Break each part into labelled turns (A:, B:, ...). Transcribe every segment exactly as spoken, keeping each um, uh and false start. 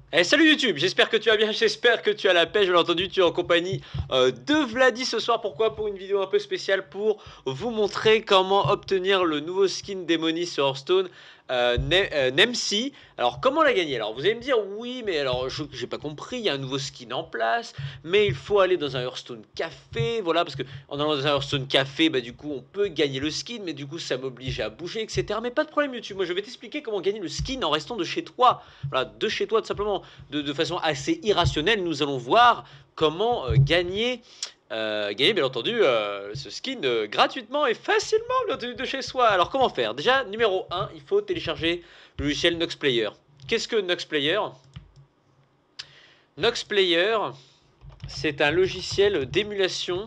A: Eh, salut YouTube, j'espère que tu vas bien, j'espère que tu as la pêche, bien entendu tu es en compagnie euh, de Vladi ce soir. Pourquoi? Pour une vidéo un peu spéciale pour vous montrer comment obtenir le nouveau skin Démonie sur Hearthstone, euh, Ne- euh, Nemsy. Alors comment la gagner? Alors vous allez me dire oui mais alors je j'ai pas compris, il y a un nouveau skin en place, mais il faut aller dans un Hearthstone café, voilà, parce que en allant dans un Hearthstone café, bah du coup on peut gagner le skin, mais du coup ça m'oblige à bouger, et cetera. Mais pas de problème YouTube, moi je vais t'expliquer comment gagner le skin en restant de chez toi, voilà, de chez toi tout simplement. De, de façon assez irrationnelle, nous allons voir comment euh, gagner, euh, gagner bien entendu euh, ce skin euh, gratuitement et facilement bien entendu, de chez soi. Alors comment faire? Déjà, numéro un, il faut télécharger le logiciel Nox Player. Qu'est-ce que Nox Player? Nox Player, c'est un logiciel d'émulation,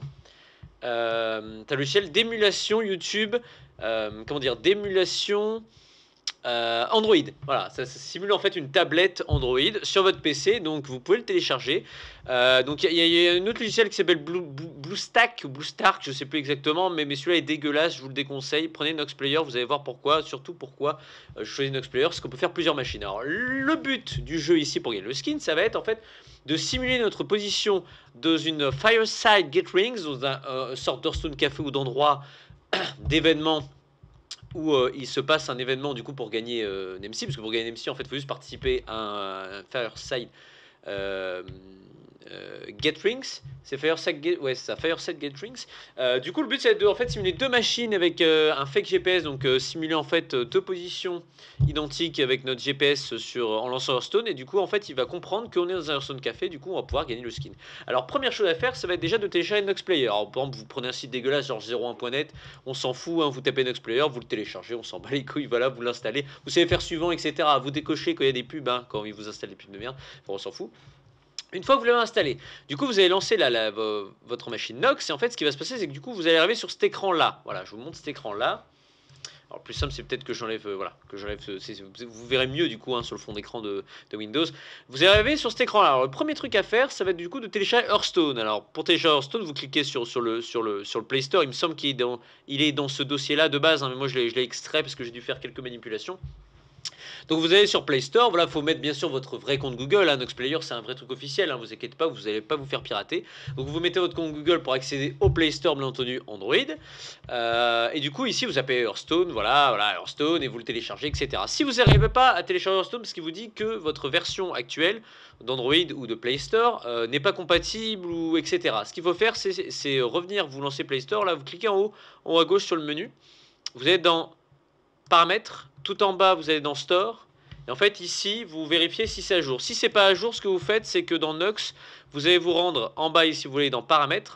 A: euh, un logiciel d'émulation YouTube, euh, comment dire, d'émulation Euh, Android, voilà, ça, ça simule en fait une tablette Android sur votre P C, donc vous pouvez le télécharger. Euh, donc il y, y, a un autre logiciel qui s'appelle Blue, Blue, BlueStack ou BlueStark, je sais plus exactement, mais, mais celui-là est dégueulasse, je vous le déconseille. Prenez Nox Player, vous allez voir pourquoi, surtout pourquoi euh, je choisis Nox Player, c'est qu'on peut faire plusieurs machines. Alors le but du jeu ici pour gagner le skin, ça va être en fait de simuler notre position dans une Fireside Gatherings, dans un euh, sorte d'Hearthstone Café ou d'endroit d'événement où euh, il se passe un événement du coup pour gagner euh, Nemsy, parce que pour gagner Nemsy en fait il faut juste participer à un, un Fireside euh, euh, Gatherings, c'est Fireside Get, ouais, c'est ça, Fireside Gatherings. Euh, du coup, le but c'est de en fait simuler deux machines avec euh, un fake G P S, donc euh, simuler en fait deux positions identiques avec notre G P S sur en lançant Hearthstone, et du coup en fait il va comprendre qu'on est dans un Hearthstone café, du coup on va pouvoir gagner le skin. Alors première chose à faire, ça va être déjà de télécharger Nox Player. Alors par exemple vous prenez un site dégueulasse genre zéro un point net, on s'en fout, hein, vous tapez Nox Player, vous le téléchargez, on s'en bat les couilles, voilà, vous l'installez, vous savez faire suivant, et cetera. Vous décochez quand il y a des pubs, hein, quand il vous installe des pubs de merde, enfin, on s'en fout. Une fois que vous l'avez installé, du coup vous allez lancer la, la, votre machine Nox, et en fait ce qui va se passer c'est que du coup vous allez arriver sur cet écran là. Voilà, je vous montre cet écran là. Alors le plus simple c'est peut-être que j'enlève, euh, voilà, que j'enlève, vous verrez mieux du coup hein, sur le fond d'écran de, de Windows. Vous allez arriver sur cet écran là. Alors le premier truc à faire ça va être du coup de télécharger Hearthstone. Alors pour télécharger Hearthstone vous cliquez sur, sur, le, sur, le, sur le Play Store, il me semble qu'il est dans, il est dans ce dossier là de base, hein, mais moi je l'ai extrait parce que j'ai dû faire quelques manipulations. Donc vous allez sur Play Store, voilà, faut mettre bien sûr votre vrai compte Google, hein, Nox Player c'est un vrai truc officiel, hein, vous inquiétez pas, vous n'allez pas vous faire pirater. Donc vous mettez votre compte Google pour accéder au Play Store, bien entendu Android. Euh, et du coup ici vous appelez Hearthstone, voilà, voilà Hearthstone, et vous le téléchargez, et cetera. Si vous n'arrivez pas à télécharger Hearthstone, parce qu'il vous dit que votre version actuelle d'Android ou de Play Store euh, n'est pas compatible, ou et cetera. Ce qu'il faut faire, c'est revenir, vous lancez Play Store, là vous cliquez en haut, en haut à gauche sur le menu, vous êtes dans Paramètres, tout en bas vous allez dans Store, et en fait ici vous vérifiez si c'est à jour. Si c'est pas à jour, ce que vous faites c'est que dans Nox vous allez vous rendre en bas ici, vous voulez dans Paramètres,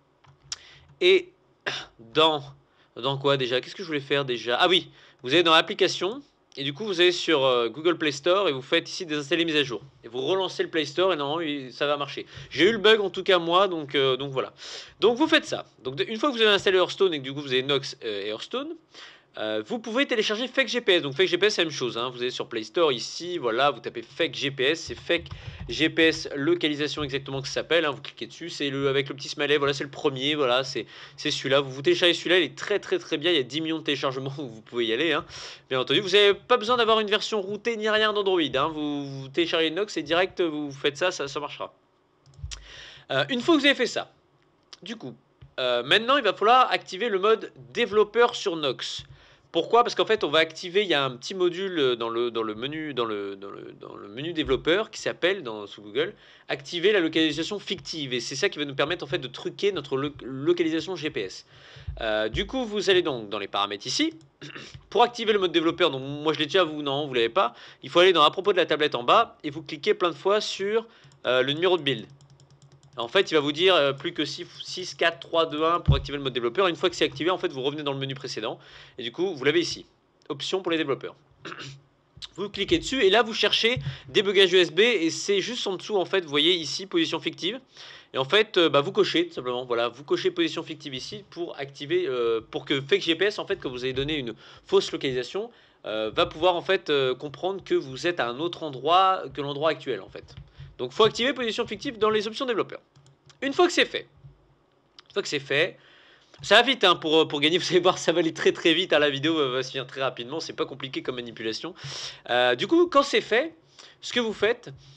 A: et dans dans quoi déjà, qu'est-ce que je voulais faire déjà, ah oui, vous allez dans Applications, et du coup vous allez sur euh, Google Play Store et vous faites ici désinstaller mise à jour, et vous relancez le Play Store et normalement ça va marcher. J'ai eu le bug en tout cas moi, donc, euh, donc voilà. Donc vous faites ça, donc une fois que vous avez installé Hearthstone et que du coup vous avez Nox euh, et Hearthstone, euh, vous pouvez télécharger Fake G P S. Donc Fake G P S c'est la même chose, hein. Vous allez sur Play Store ici, voilà, vous tapez Fake G P S, c'est Fake G P S localisation exactement que ça s'appelle, hein. Vous cliquez dessus, c'est le avec le petit smiley, voilà, c'est le premier, voilà, c'est celui-là. Vous vous téléchargez celui-là, il est très très très bien, il y a dix millions de téléchargements où vous pouvez y aller, hein. Bien entendu, vous n'avez pas besoin d'avoir une version routée ni rien d'Android, hein. Vous, vous téléchargez Nox et direct vous faites ça, ça, ça marchera. Euh, une fois que vous avez fait ça, du coup, euh, maintenant il va falloir activer le mode développeur sur Nox. Pourquoi? Parce qu'en fait, on va activer, il y a un petit module dans le, dans le, menu, dans le, dans le, dans le menu développeur qui s'appelle, sous Google, activer la localisation fictive. Et c'est ça qui va nous permettre en fait de truquer notre lo localisation G P S. Euh, du coup, vous allez donc dans les paramètres ici. Pour activer le mode développeur, donc moi je l'ai déjà, vous non, vous l'avez pas. Il faut aller dans à propos de la tablette en bas et vous cliquez plein de fois sur euh, le numéro de build. En fait, il va vous dire euh, plus que six, quatre, trois, deux, un pour activer le mode développeur. Une fois que c'est activé, en fait, vous revenez dans le menu précédent. Et du coup, vous l'avez ici. Options pour les développeurs. Vous cliquez dessus et là, vous cherchez débugage U S B. Et c'est juste en dessous, en fait, vous voyez ici, position fictive. Et en fait, euh, bah, vous cochez, tout simplement. Voilà, vous cochez position fictive ici pour activer, euh, pour que Fake G P S, en fait, que vous avez donné une fausse localisation, euh, va pouvoir, en fait, euh, comprendre que vous êtes à un autre endroit que l'endroit actuel, en fait. Donc, il faut activer position fictive dans les options développeurs. Une fois que c'est fait, une fois que c'est fait, ça va vite hein, pour, pour gagner, vous allez voir, ça va aller très très vite, hein, la vidéo va se finir très rapidement, c'est pas compliqué comme manipulation. Euh, du coup, quand c'est fait, ce que vous faites,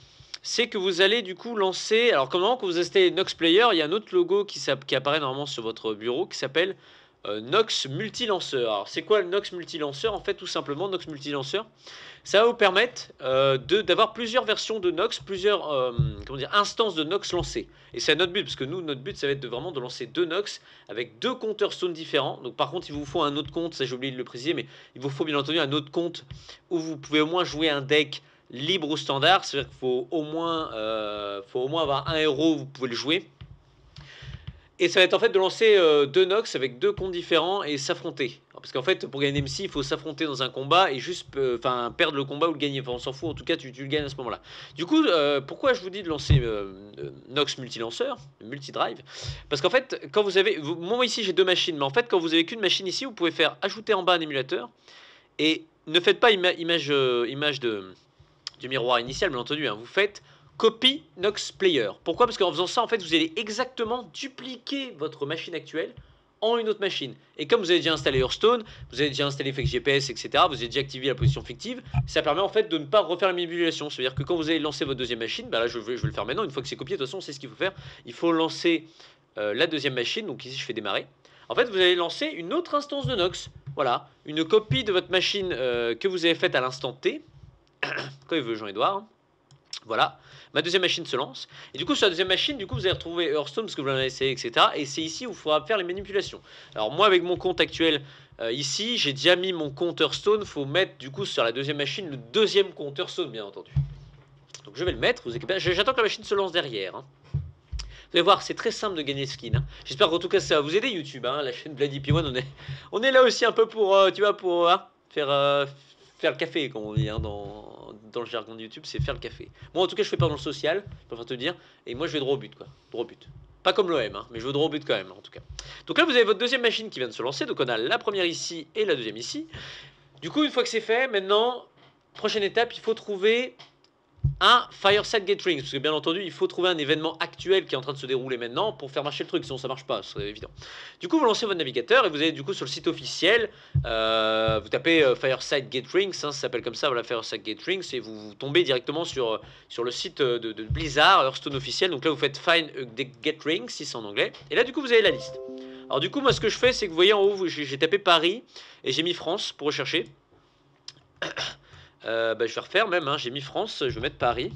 A: c'est que vous allez du coup lancer, alors comment quand vous installez Nox Player, il y a un autre logo qui, qui apparaît normalement sur votre bureau qui s'appelle euh, Nox Multilanceur. Alors c'est quoi le Nox Multilanceur? En fait tout simplement Nox Multilanceur, ça va vous permettre euh, d'avoir plusieurs versions de Nox, plusieurs euh, comment dire, instances de Nox lancées. Et c'est notre but, parce que nous, notre but, ça va être de, vraiment de lancer deux Nox avec deux compteurs Stone différents. Donc par contre, il vous faut un autre compte, ça j'ai oublié de le préciser, mais il vous faut bien entendu un autre compte où vous pouvez au moins jouer un deck libre ou standard. C'est-à-dire qu'il faut au moins, euh, faut au moins avoir un héros où vous pouvez le jouer. Et ça va être en fait de lancer euh, deux Nox avec deux comptes différents et s'affronter. Parce qu'en fait, pour gagner M C, il faut s'affronter dans un combat et juste euh, perdre le combat ou le gagner. Enfin, on s'en fout, en tout cas, tu, tu le gagnes à ce moment-là. Du coup, euh, pourquoi je vous dis de lancer euh, Nox Multilanceur, Multidrive? Parce qu'en fait, quand vous avez... Vous, moi, ici, j'ai deux machines. Mais en fait, quand vous avez qu'une machine ici, vous pouvez faire ajouter en bas un émulateur. Et ne faites pas ima image, euh, image de, du miroir initial, bien entendu. Hein. Vous faites... Copy Nox Player. Pourquoi? Parce qu'en faisant ça, en fait, vous allez exactement dupliquer votre machine actuelle en une autre machine. Et comme vous avez déjà installé Hearthstone, vous avez déjà installé Fake G P S, et cetera, vous avez déjà activé la position fictive, ça permet en fait de ne pas refaire la manipulation. C'est-à-dire que quand vous allez lancer votre deuxième machine, bah là je vais, je vais le faire maintenant, une fois que c'est copié, de toute façon, c'est ce qu'il faut faire. Il faut lancer euh, la deuxième machine, donc ici je fais démarrer. En fait, vous allez lancer une autre instance de Nox. Voilà, une copie de votre machine euh, que vous avez faite à l'instant T. Quand il veut, Jean-Edouard. Hein. Voilà, ma deuxième machine se lance. Et du coup, sur la deuxième machine, du coup, vous allez retrouver Hearthstone parce que vous l'avez essayé, et cetera. Et c'est ici où il faudra faire les manipulations. Alors moi, avec mon compte actuel, euh, ici, j'ai déjà mis mon compte Hearthstone. Il faut mettre, du coup, sur la deuxième machine, le deuxième compte Hearthstone, bien entendu. Donc je vais le mettre. J'attends que la machine se lance derrière. Hein. Vous allez voir, c'est très simple de gagner skin. Hein. J'espère qu'en tout cas, ça va vous aider, YouTube. Hein. La chaîne Bloody P un, on est, on est là aussi un peu pour, euh, tu vois, pour hein, faire... Euh, faire le café, comme on dit hein, dans, dans le jargon de YouTube, c'est faire le café. Moi, en tout cas, je fais pas dans le social, je peux te dire, et moi, je vais droit au but, quoi. Droit au but. Pas comme l'O M, hein, mais je vais droit au but quand même, en tout cas. Donc là, vous avez votre deuxième machine qui vient de se lancer, donc on a la première ici et la deuxième ici. Du coup, une fois que c'est fait, maintenant, prochaine étape, il faut trouver un Fireside Gatherings, parce que bien entendu, il faut trouver un événement actuel qui est en train de se dérouler maintenant pour faire marcher le truc, sinon ça marche pas, c'est évident. Du coup, vous lancez votre navigateur et vous allez du coup sur le site officiel, euh, vous tapez euh, Fireside Gatherings, hein, ça s'appelle comme ça, voilà, Fireside Gatherings, et vous, vous tombez directement sur, sur le site de, de Blizzard, Hearthstone officiel, donc là vous faites Find a Gathering, si c'est en anglais, et là du coup vous avez la liste. Alors du coup, moi ce que je fais, c'est que vous voyez en haut, j'ai tapé Paris, et j'ai mis France pour rechercher. Euh, bah, je vais refaire même, hein. J'ai mis France, je vais mettre Paris.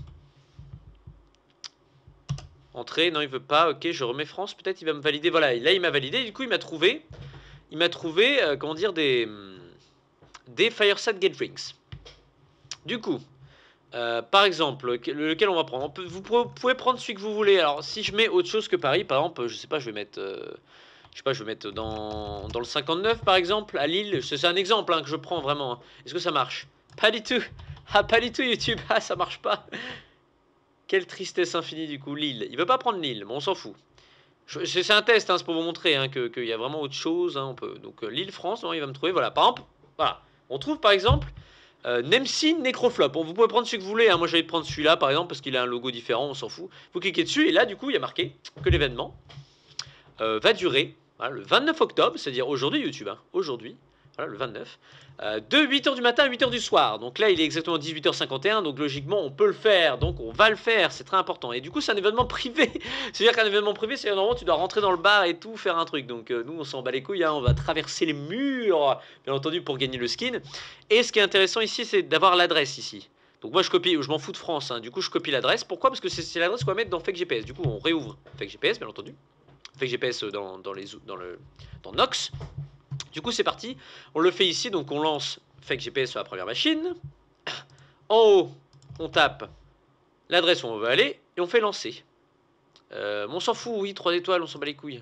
A: Entrée, non il veut pas, ok je remets France, peut-être il va me valider, voilà, là il m'a validé, du coup il m'a trouvé, il m'a trouvé, euh, comment dire, des, des Fireside Gatherings. Du coup, euh, par exemple, lequel on va prendre, on peut, vous pouvez prendre celui que vous voulez, alors si je mets autre chose que Paris, par exemple, je sais pas, je vais mettre... Euh, je sais pas, je vais mettre dans, dans le cinquante-neuf par exemple, à Lille, c'est un exemple hein, que je prends vraiment, hein. Est-ce que ça marche? Pas du tout. Ah, pas du tout, YouTube. Ah, ça marche pas. Quelle tristesse infinie, du coup. Lille. Il veut pas prendre Lille, mais on s'en fout. C'est un test, hein, c'est pour vous montrer hein, qu'il que y a vraiment autre chose. Hein, on peut... Donc, euh, Lille, France, non, il va me trouver. Voilà, par exemple, voilà. On trouve, par exemple, euh, Nemsy Necroflop. Bon, vous pouvez prendre celui que vous voulez. Hein. Moi, j'allais prendre celui-là, par exemple, parce qu'il a un logo différent, on s'en fout. Vous cliquez dessus, et là, du coup, il y a marqué que l'événement euh, va durer voilà, le vingt-neuf octobre, c'est-à-dire aujourd'hui, YouTube. Hein, aujourd'hui. Voilà, le vingt-neuf, euh, de huit heures du matin à huit heures du soir. Donc là, il est exactement dix-huit heures cinquante et un, donc logiquement, on peut le faire, donc on va le faire, c'est très important. Et du coup, c'est un événement privé. C'est-à-dire qu'un événement privé, c'est normalement, tu dois rentrer dans le bar et tout, faire un truc. Donc euh, nous, on s'en bat les couilles, hein, on va traverser les murs, bien entendu, pour gagner le skin. Et ce qui est intéressant ici, c'est d'avoir l'adresse ici. Donc moi, je copie, je m'en fous de France, hein. Du coup, je copie l'adresse. Pourquoi? Parce que c'est l'adresse qu'on va mettre dans Fake G P S. Du coup, on réouvre Fake G P S, bien entendu. Fake G P S dans, dans, les, dans, le, dans Nox. Du coup, c'est parti. On le fait ici. Donc, on lance Fake G P S sur la première machine. En haut, on tape l'adresse où on veut aller. Et on fait lancer. Euh, on s'en fout, oui, trois étoiles, on s'en bat les couilles.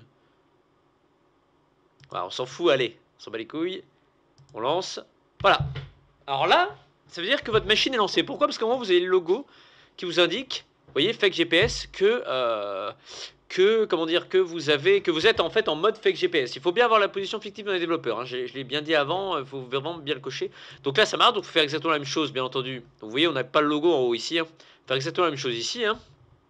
A: Voilà, on s'en fout, allez. On s'en bat les couilles. On lance. Voilà. Alors là, ça veut dire que votre machine est lancée. Pourquoi? Parce qu'en haut, vous avez le logo qui vous indique, vous voyez, Fake G P S, que... Euh, que, comment dire, que vous avez, que vous êtes en fait en mode Fake G P S. Il faut bien avoir la position fictive dans les développeurs, hein. Je, je l'ai bien dit avant, il faut vraiment bien le cocher. Donc là ça marche, donc il faut faire exactement la même chose bien entendu. Donc vous voyez on n'a pas le logo en haut ici, hein. Faire exactement la même chose ici, hein.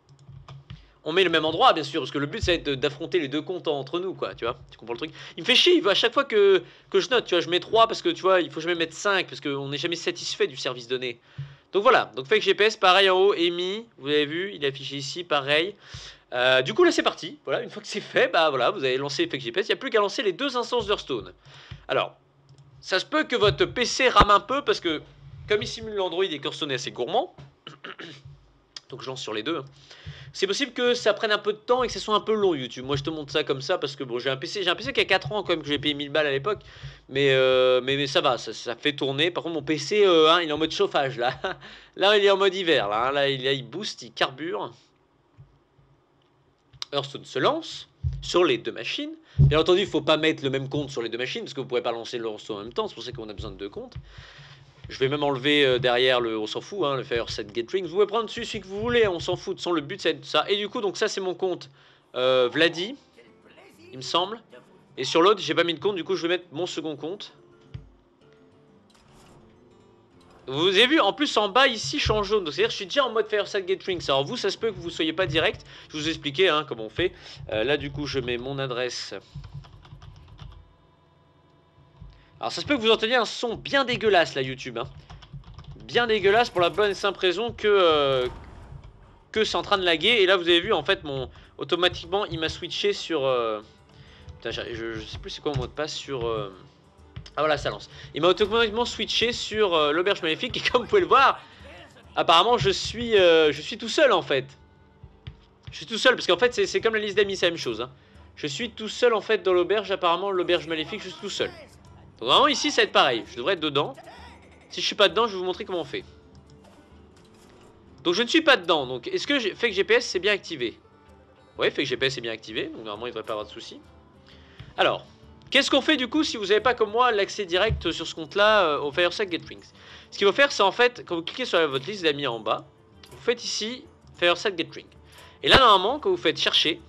A: On met le même endroit bien sûr, parce que le but c'est d'affronter les deux comptes entre nous quoi, tu vois, tu comprends le truc. Il me fait chier, il veut à chaque fois que, que je note, tu vois, je mets trois parce que tu vois, il faut jamais mettre cinq, parce qu'on n'est jamais satisfait du service donné. Donc voilà, donc Fake G P S, pareil en haut, émis, vous avez vu, il est affiché ici, pareil. Euh, du coup là c'est parti, voilà, une fois que c'est fait, bah voilà, vous avez lancé Fake G P S, il n'y a plus qu'à lancer les deux instances d'Hearthstone. Alors, ça se peut que votre P C rame un peu, parce que comme il simule l'Android et qu'Hearthstone est assez gourmand, donc je lance sur les deux, hein. C'est possible que ça prenne un peu de temps et que ce soit un peu long YouTube. Moi je te montre ça comme ça parce que bon, j'ai un P C, j'ai un P C qui a quatre ans quand même, que j'ai payé mille balles à l'époque. Mais, euh, mais, mais ça va, ça, ça fait tourner. Par contre mon P C, euh, hein, il est en mode chauffage là. Là il est en mode hiver, là, hein. Là il, il booste, il carbure. Hearthstone se lance sur les deux machines. Bien entendu, il ne faut pas mettre le même compte sur les deux machines parce que vous ne pourrez pas lancer le Hearthstone en même temps. C'est pour ça qu'on a besoin de deux comptes. Je vais même enlever euh, derrière le, on s'en fout, hein, le Fireset Gatling. Vous pouvez prendre dessus celui que vous voulez, on s'en fout. Sans le but, c'est ça. Et du coup, donc ça, c'est mon compte euh, Vladi, il me semble. Et sur l'autre, j'ai pas mis de compte, du coup, je vais mettre mon second compte. Vous avez vu, en plus, en bas, ici, je suis en jaune. Donc, c'est-à-dire, je suis déjà en mode Fireset Gatling. Alors, vous, ça se peut que vous soyez pas direct. Je vous ai expliqué hein, comment on fait. Euh, là, du coup, je mets mon adresse. Alors, ça se peut que vous entendiez un son bien dégueulasse, là, YouTube, hein. Bien dégueulasse pour la bonne et simple raison que, euh, que c'est en train de laguer. Et là, vous avez vu, en fait, mon automatiquement, il m'a switché sur... Euh... Putain, je, je sais plus c'est quoi mon mot de passe sur... Euh... Ah voilà, ça lance. Il m'a automatiquement switché sur euh, l'auberge maléfique. Et comme vous pouvez le voir, apparemment, je suis, euh, je suis tout seul, en fait. Je suis tout seul, parce qu'en fait, c'est comme la liste d'amis, c'est la même chose. Hein. Je suis tout seul, en fait, dans l'auberge. Apparemment, l'auberge maléfique, je suis tout seul. Donc vraiment, ici, ça va être pareil. Je devrais être dedans. Si je suis pas dedans, je vais vous montrer comment on fait. Donc je ne suis pas dedans. Donc est-ce que Fake G P S c'est bien activé? Ouais, Fake G P S est bien activé. Donc normalement il ne devrait pas avoir de soucis. Alors, qu'est-ce qu'on fait du coup si vous n'avez pas comme moi l'accès direct sur ce compte-là euh, au Fireset Gatling? Ce qu'il faut faire, c'est en fait, quand vous cliquez sur votre liste d'amis en bas, vous faites ici Fireset Gatling. Et là normalement, quand vous faites chercher,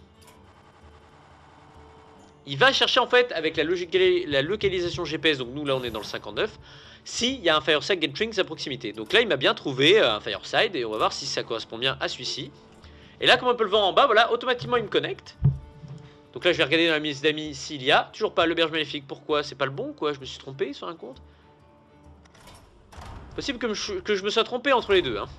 A: il va chercher en fait avec la, la localisation G P S. Donc nous là on est dans le cinquante-neuf. S'il y a un Fireside Gatling à proximité. Donc là, il m'a bien trouvé euh, un Fireside et on va voir si ça correspond bien à celui-ci. Et là, comme on peut le voir en bas, voilà, automatiquement, il me connecte. Donc là, je vais regarder dans la liste d'amis s'il y a. Toujours pas l'auberge maléfique. Pourquoi? C'est pas le bon, quoi? Je me suis trompé sur un compte. Possible que, je, que je me sois trompé entre les deux, hein.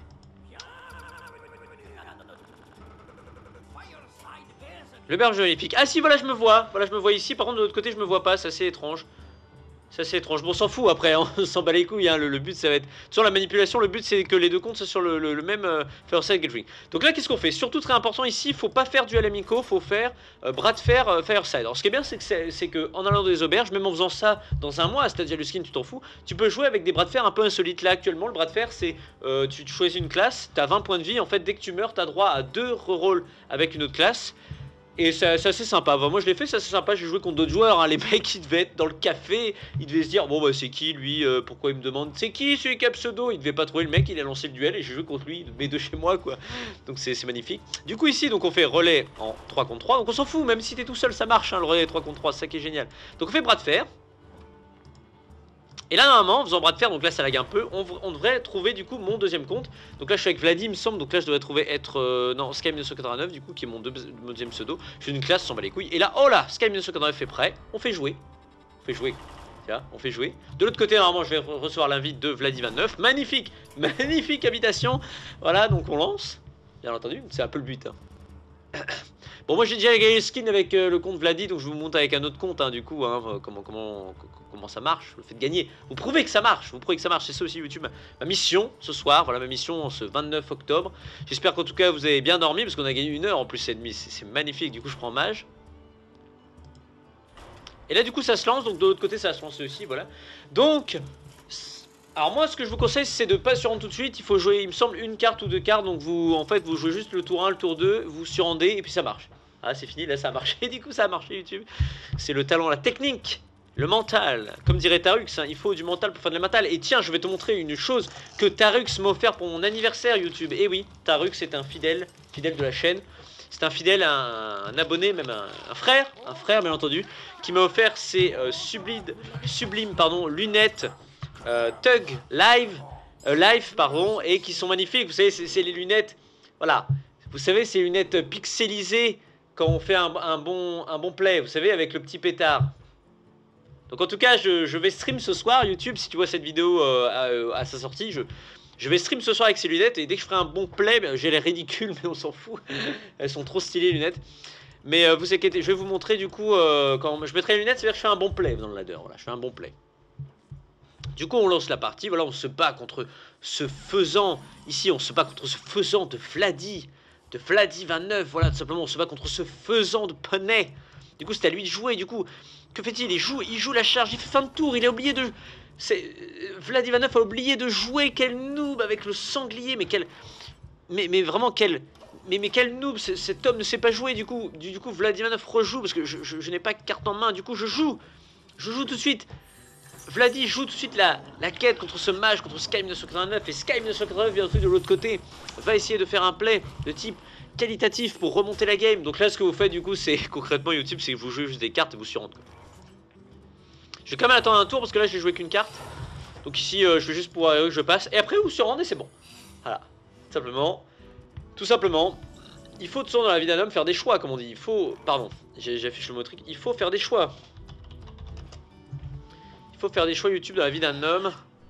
A: L'auberge maléfique. Ah si, voilà, je me vois. Voilà, je me vois ici. Par contre, de l'autre côté, je me vois pas. C'est assez étrange. C'est assez étrange. Bon, on s'en fout après, hein. On s'en bat les couilles. Hein. Le, le but, ça va être. Sur la manipulation, le but, c'est que les deux comptes soient sur le, le, le même euh, Fireside Gatling. Donc là, qu'est-ce qu'on fait? Surtout très important ici, il faut pas faire duel amico, il faut faire euh, bras de fer euh, Fireside. Alors, ce qui est bien, c'est que c'est que en allant dans les auberges, même en faisant ça dans un mois, c'est-à-dire le skin, tu t'en fous, tu peux jouer avec des bras de fer un peu insolites. Là, actuellement, le bras de fer, c'est euh, tu choisis une classe, tu as vingt points de vie. En fait, dès que tu meurs, tu as droit à deux rerolls avec une autre classe. Et c'est assez sympa. Enfin, moi je l'ai fait, c'est assez sympa. J'ai joué contre d'autres joueurs. Hein. Les mecs ils devaient être dans le café. Ils devaient se dire bon bah c'est qui lui euh, pourquoi il me demande c'est qui celui qui a pseudo. Ils devaient pas trouver le mec. Il a lancé le duel et j'ai joué contre lui. Mes deux chez moi quoi. Donc c'est magnifique. Du coup ici donc on fait relais en trois contre trois. Donc on s'en fout. Même si t'es tout seul ça marche hein, le relais trois contre trois. C'est ça qui est génial. Donc on fait bras de fer. Et là normalement en faisant bras de fer, donc là ça lag un peu, on, on devrait trouver du coup mon deuxième compte. Donc là je suis avec Vladi il me semble, donc là je devrais trouver être, euh, non Sky mille neuf cent quatre-vingt-neuf du coup qui est mon, deux, mon deuxième pseudo. Je suis une classe, s'en bat les couilles. Et là, oh là, Sky mille neuf cent quatre-vingt-neuf est prêt, on fait jouer. On fait jouer, tiens, on fait jouer. De l'autre côté normalement je vais re recevoir l'invite de Vladi vingt-neuf, magnifique, magnifique habitation. Voilà donc on lance, bien entendu, c'est un peu le but hein. Bon moi j'ai déjà gagné le skin avec euh, le compte Vladi, donc je vous montre avec un autre compte hein, du coup hein, comment, comment, comment ça marche, le fait de gagner, vous prouvez que ça marche, vous prouvez que ça marche, c'est ça aussi YouTube, ma mission ce soir, voilà ma mission ce vingt-neuf octobre, j'espère qu'en tout cas vous avez bien dormi parce qu'on a gagné une heure en plus et demie, c'est magnifique, du coup je prends mage. Et là du coup ça se lance, donc de l'autre côté ça va se lancer aussi, voilà, donc... Alors moi ce que je vous conseille c'est de pas surrendre tout de suite, il faut jouer il me semble une carte ou deux cartes, donc vous en fait vous jouez juste le tour un, le tour deux, vous surrendez et puis ça marche. Ah c'est fini, là ça a marché, du coup ça a marché YouTube. C'est le talent, la technique, le mental, comme dirait Tarux, hein, il faut du mental pour faire de la mental. Et tiens je vais te montrer une chose que Tarux m'a offert pour mon anniversaire YouTube. Et oui, Tarux est un fidèle, fidèle de la chaîne. C'est un fidèle, un, un abonné, même un, un frère, un frère bien entendu, qui m'a offert ces euh, sublimes, sublimes pardon, lunettes Euh, Tug Live, euh, Live pardon, et qui sont magnifiques. Vous savez, c'est les lunettes, voilà. Vous savez, ces lunettes pixelisées quand on fait un, un bon, un bon play. Vous savez, avec le petit pétard. Donc en tout cas, je, je vais stream ce soir YouTube. Si tu vois cette vidéo euh, à, à sa sortie, je, Je vais stream ce soir avec ces lunettes et dès que je ferai un bon play, ben, j'ai l'air ridicule mais on s'en fout. Elles sont trop stylées les lunettes. Mais euh, vous inquiétez, je vais vous montrer du coup euh, quand je mettrai les lunettes, c'est-à-dire que je fais un bon play dans le ladder. Voilà, je fais un bon play. Du coup on lance la partie, voilà, on se bat contre ce faisant. Ici on se bat contre ce faisant de Vladi. De Vladi vingt-neuf, voilà, tout simplement on se bat contre ce faisant de poney. Du coup c'est à lui de jouer, du coup, que fait-il? Il joue, il joue la charge, il fait fin de tour, il a oublié de... C'est... Vladi vingt-neuf a oublié de jouer, quel noob avec le sanglier, mais quel... Mais, mais vraiment quel... Mais, mais quel noob, cet homme ne sait pas jouer, du coup, du, du coup Vladi vingt-neuf rejoue, parce que je, je, je n'ai pas de carte en main, du coup je joue. Je joue tout de suite. Vladi joue tout de suite la, la quête contre ce mage, contre Sky mille neuf cent quatre-vingt-neuf, et Sky mille neuf cent quatre-vingt-neuf, bien entendu, de l'autre côté, va essayer de faire un play de type qualitatif pour remonter la game. Donc là, ce que vous faites, du coup, c'est concrètement YouTube, c'est que vous jouez juste des cartes et vous surrentrez. Je vais quand même attendre un tour, parce que là, j'ai joué qu'une carte. Donc ici, euh, je vais juste pouvoir, euh, je passe, et après, vous surrendez et c'est bon. Voilà, simplement, tout simplement, il faut, de toute façon, dans la vie d'un homme, faire des choix, comme on dit. Il faut, pardon, j'affiche le mot trick, il faut faire des choix. Il faut faire des choix YouTube dans la vie d'un homme.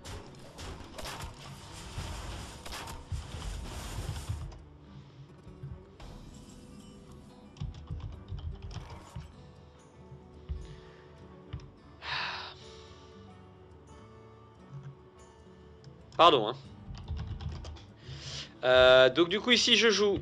A: Pardon, hein. Euh, donc du coup ici je joue.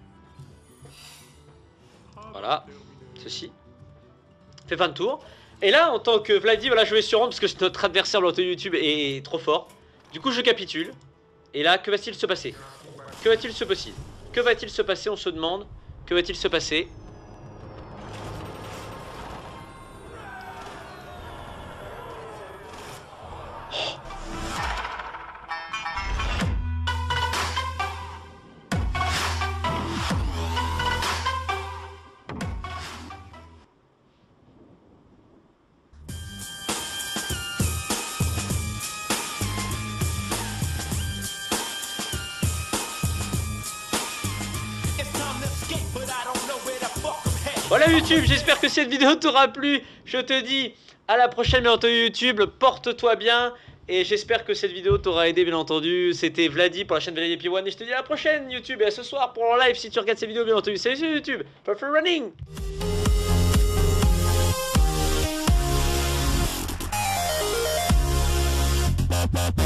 A: Voilà, ceci. Fait vingt tours. Et là, en tant que Vladi, voilà, je vais surrendre parce que notre adversaire de YouTube est trop fort. Du coup, je capitule. Et là, que va-t-il se passer? Que va-t-il se passer? Que va-t-il se passer? On se demande. Que va-t-il se passer? Voilà YouTube, j'espère que cette vidéo t'aura plu. Je te dis à la prochaine bien entendu YouTube, porte-toi bien. Et j'espère que cette vidéo t'aura aidé bien entendu. C'était Vladi pour la chaîne Vladi P un. Et je te dis à la prochaine YouTube et à ce soir pour le live si tu regardes cette vidéo bien entendu. Salut sur YouTube, Perfect Running. Bye.